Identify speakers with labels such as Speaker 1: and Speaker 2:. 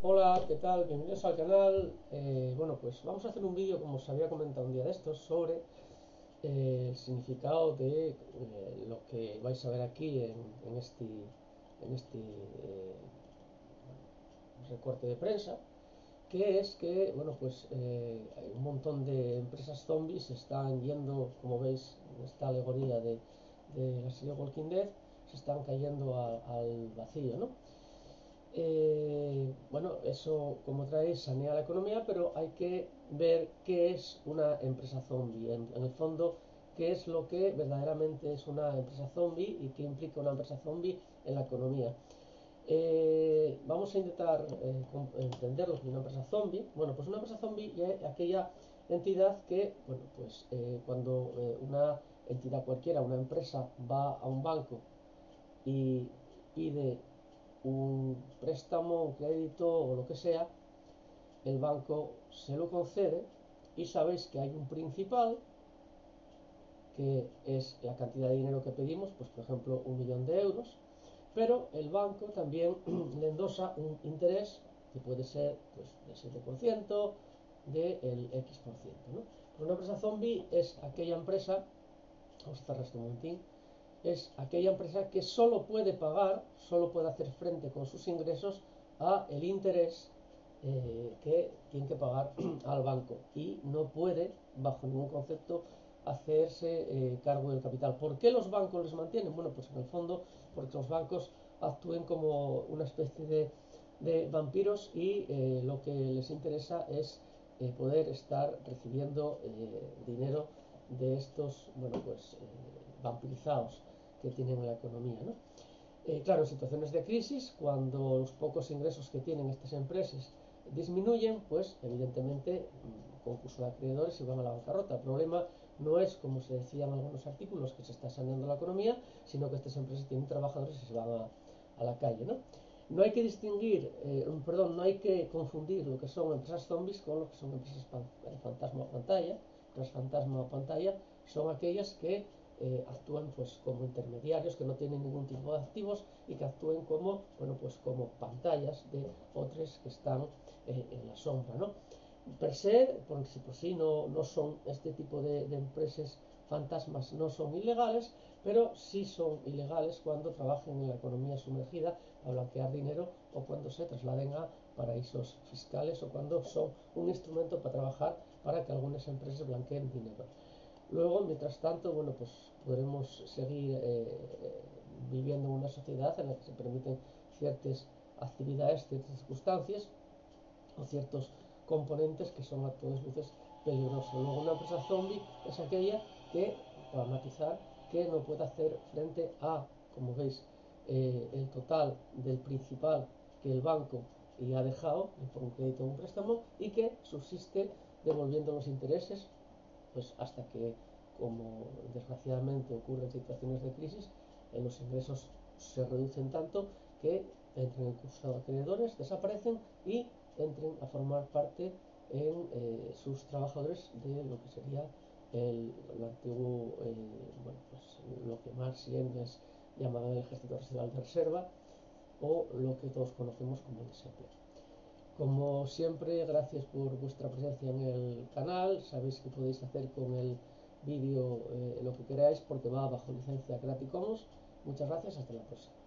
Speaker 1: Hola, ¿qué tal? Bienvenidos al canal. Bueno, pues vamos a hacer un vídeo, como os había comentado un día de estos, sobre el significado de lo que vais a ver aquí en este recorte de prensa, que es que, bueno, pues hay un montón de empresas zombies se están yendo, como veis en esta alegoría de la serie Walking Dead, se están cayendo al vacío, ¿no? Bueno, eso, como traéis, sanea la economía, pero hay que ver qué es una empresa zombie. En el fondo, qué es lo que verdaderamente es una empresa zombie y qué implica una empresa zombie en la economía. Vamos a intentar entender lo que es una empresa zombie. Bueno, pues una empresa zombie es aquella entidad que, bueno, pues cuando una entidad cualquiera, una empresa, va a un banco y pide un préstamo, un crédito o lo que sea, el banco se lo concede y sabéis que hay un principal, que es la cantidad de dinero que pedimos, pues por ejemplo 1.000.000 de euros, pero el banco también le endosa un interés que puede ser pues del 7%, del X%, ¿no? Pero una empresa zombie es aquella empresa, vamos a cerrar esto un momentín, es aquella empresa que solo puede pagar, solo puede hacer frente con sus ingresos a el interés que tiene que pagar al banco y no puede, bajo ningún concepto, hacerse cargo del capital. ¿Por qué los bancos les mantienen? Bueno, pues en el fondo porque los bancos actúen como una especie de vampiros y lo que les interesa es poder estar recibiendo dinero de estos, bueno, pues vampirizados que tienen en la economía, ¿no? Claro, en situaciones de crisis, cuando los pocos ingresos que tienen estas empresas disminuyen, pues evidentemente concurso de acreedores y van a la bancarrota. El problema no es, como se decía en algunos artículos, que se está saneando la economía, sino que estas empresas tienen trabajadores y se van a la calle, ¿no? No hay que distinguir, perdón, no hay que confundir lo que son empresas zombies con lo que son empresas fantasma o pantalla. Empresas fantasma o pantalla son aquellas que actúan pues como intermediarios, que no tienen ningún tipo de activos y que actúen como, bueno, pues como pantallas de otros que están en la sombra, ¿no? Per se, por sí no son este tipo de empresas fantasmas, no son ilegales, pero sí son ilegales cuando trabajen en la economía sumergida para blanquear dinero o cuando se trasladen a paraísos fiscales o cuando son un instrumento para trabajar para que algunas empresas blanqueen dinero. Luego, mientras tanto, bueno, pues podremos seguir viviendo en una sociedad en la que se permiten ciertas actividades, ciertas circunstancias o ciertos componentes que son a todas luces peligrosos. Luego, una empresa zombie es aquella que, para matizar, que no puede hacer frente a, como veis, el total del principal que el banco y ha dejado por un crédito o un préstamo y que subsiste devolviendo los intereses pues hasta que, como desgraciadamente ocurre en situaciones de crisis, los ingresos se reducen tanto que entran en curso de acreedores, desaparecen y entren a formar parte en sus trabajadores de lo que sería el antiguo, bueno, pues lo que Marx y Engels llamaban el ejército residual de reserva o lo que todos conocemos como el desempleo. Como siempre, gracias por vuestra presencia en el canal. Sabéis que podéis hacer con el vídeo lo que queráis porque va bajo licencia Creative Commons. Muchas gracias, hasta la próxima.